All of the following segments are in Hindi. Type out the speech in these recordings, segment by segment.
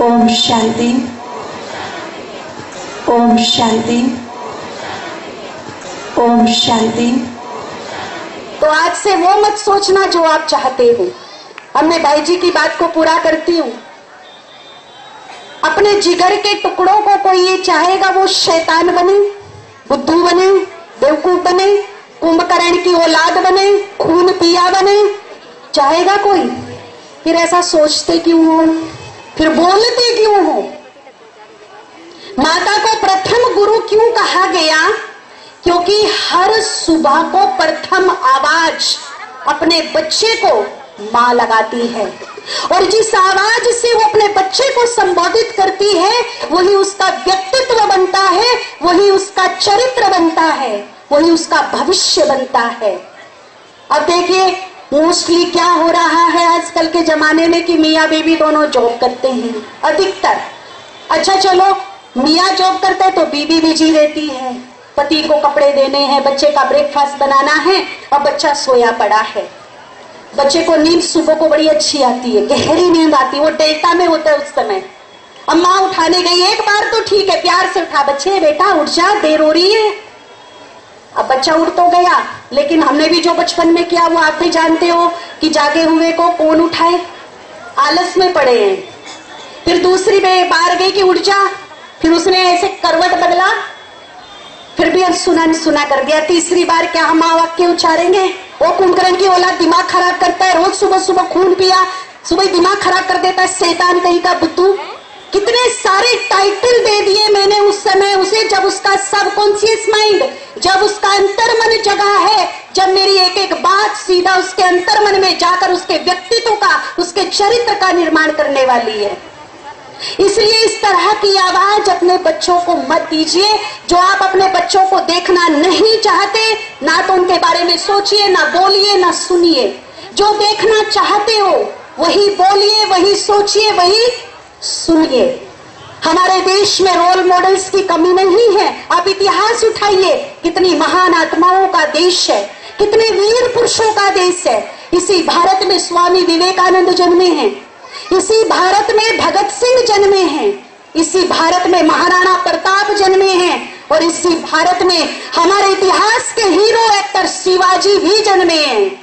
ओम शांति, ओम शांति, ओम शांति। तो आज से वो मत सोचना जो आप चाहते हो। अब मैं भाई जी की बात को पूरा करती हूँ। अपने जिगर के टुकड़ों को कोई ये चाहेगा वो शैतान बने, बुद्धू बने, बेवकूफ बने, कुंभकर्ण की औलाद बने, खून पिया बने? चाहेगा कोई? फिर ऐसा सोचते क्यों हो? फिर बोलते क्यों हो? माता को प्रथम गुरु क्यों कहा गया? क्योंकि हर सुबह को प्रथम आवाज अपने बच्चे को माँ लगाती है, और जिस आवाज से वो अपने बच्चे को संबोधित करती है वही उसका व्यक्तित्व बनता है, वही उसका चरित्र बनता है, वही उसका भविष्य बनता है। अब देखिए मोस्टली क्या हो रहा है आजकल के जमाने में कि मियाँ बीवी दोनों जॉब करते हैं अधिकतर। अच्छा चलो, मियाँ जॉब करते हैं तो बीवी बिजी रहती है, पति को कपड़े देने हैं, बच्चे का ब्रेकफास्ट बनाना है, और बच्चा सोया पड़ा है। बच्चे को नींद सुबह को बड़ी अच्छी आती है, गहरी नींद आती है, वो डेल्टा में होता है उस समय। अब माँ उठाने गई, एक बार तो ठीक है, प्यार से उठा, बच्चे बेटा उठ जा, देर हो रही है। अब बच्चा उठ तो गया, लेकिन हमने भी जो बचपन में किया वो आप भी जानते हो कि जागे हुए को कौन उठाए, आलस में पड़े हैं। फिर दूसरी बार गई कि उठ जा, फिर उसने ऐसे करवट बदला, फिर भी सुना कर दिया। तीसरी बार क्या हम वाक्य उच्चारेंगे? वो कुंभकर्ण की औलाद दिमाग खराब करता है, रोज सुबह सुबह खून पिया, सुबह दिमाग खराब कर देता है, शैतान कहीं का बुद्धू। कितने सारे टाइटल दे दिए मैंने उस समय उसे, जब उसका सबकॉन्शियस माइंड, जब उसका अंतर्मन जगा है, जब मेरी एक एक बात सीधा उसके अंतर्मन में जाकर उसके व्यक्तित्व का, उसके चरित्र का निर्माण करने वाली है। इसलिए इस तरह की आवाज अपने बच्चों को मत दीजिए। जो आप अपने बच्चों को देखना नहीं चाहते, ना तो उनके बारे में सोचिए, ना बोलिए, ना सुनिए। जो देखना चाहते हो वही बोलिए, वही सोचिए, वही सुनिए। हमारे देश में रोल मॉडल्स की कमी नहीं है। आप इतिहास उठाइए, कितनी महान आत्माओं का देश है, कितने वीर पुरुषों का देश है। इसी भारत में स्वामी विवेकानंद जन्मे हैं, इसी भारत में भगत सिंह जन्मे हैं, इसी भारत में महाराणा प्रताप जन्मे हैं, और इसी भारत में हमारे इतिहास के हीरो एक्टर शिवाजी भी जन्मे हैं।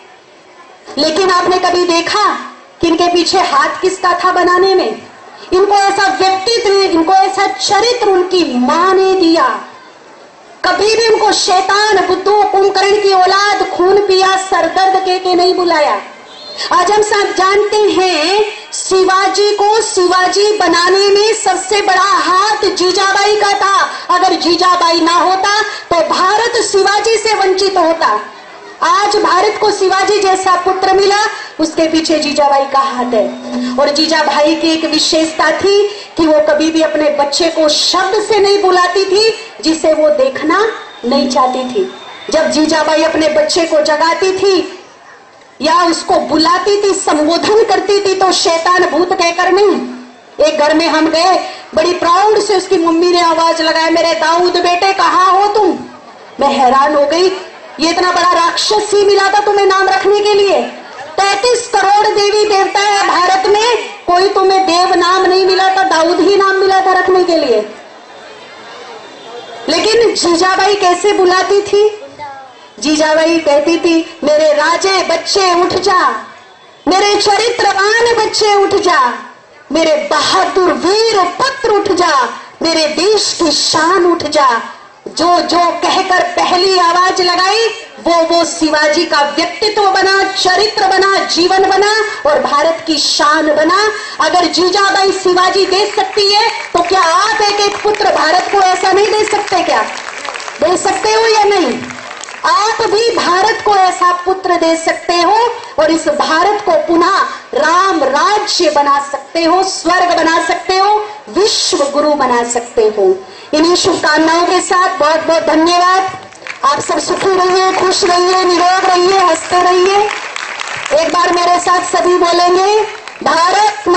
लेकिन आपने कभी देखा कि इनके पीछे हाथ किसका था बनाने में? इनको ऐसा व्यक्तित्व, इनको ऐसा चरित्र उनकी मां ने दिया। कभी भी उनको शैतान, बुद्धू, कुंभकर्ण की औलाद, खून पिया, सरदर्द के नहीं बुलाया। आज हम सब जानते हैं शिवाजी को शिवाजी बनाने में सबसे बड़ा हाथ जीजाबाई का था। अगर जीजाबाई ना होता तो भारत शिवाजी से वंचित होता। आज भारत को शिवाजी जैसा पुत्र मिला, उसके पीछे जीजाबाई का हाथ है। और जीजाबाई की एक विशेषता थी कि वो कभी भी अपने बच्चे को शब्द से नहीं बुलाती थी जिसे वो देखना नहीं चाहती थी। जब जीजाबाई अपने बच्चे को जगाती थी या उसको बुलाती थी, संबोधन करती थी, तो शैतान भूत कहकर नहीं। एक घर में हम गए, बड़ी प्राउड से उसकी मम्मी ने आवाज लगाया, मेरे दाऊद बेटे कहाँ हो तुम? मैं हैरान हो गई, ये इतना बड़ा राक्षस ही मिला था तुम्हें नाम रखने के लिए? 33 करोड़ देवी देवता है भारत में, कोई तुम्हें देव नाम नहीं मिला था, दाऊद ही नाम मिला था रखने के लिए। लेकिन जीजाबाई कैसे बुलाती थी? जीजाबाई कहती थी, मेरे राजे बच्चे उठ जा, मेरे चरित्रवान बच्चे उठ जा, मेरे बहादुर वीर पुत्र उठ जा, मेरे देश की शान उठ जा। जो जो कहकर पहली आवाज लगाई वो शिवाजी का व्यक्तित्व बना, चरित्र बना, जीवन बना, और भारत की शान बना। अगर जीजाबाई शिवाजी दे सकती है तो क्या आप एक एक पुत्र भारत को ऐसा नहीं दे सकते? क्या दे सकते हो या नहीं? आप भी भारत को ऐसा पुत्र दे सकते हो, और इस भारत को पुनः राम राज्य बना सकते हो, स्वर्ग बना सकते हो, विश्व गुरु बना सकते हो। इन्हीं शुभकामनाओं के साथ बहुत बहुत धन्यवाद। आप सब सुखी रहिए, खुश रहिए, निरोग रहिए, हंसते रहिए। एक बार मेरे साथ सभी बोलेंगे, भारत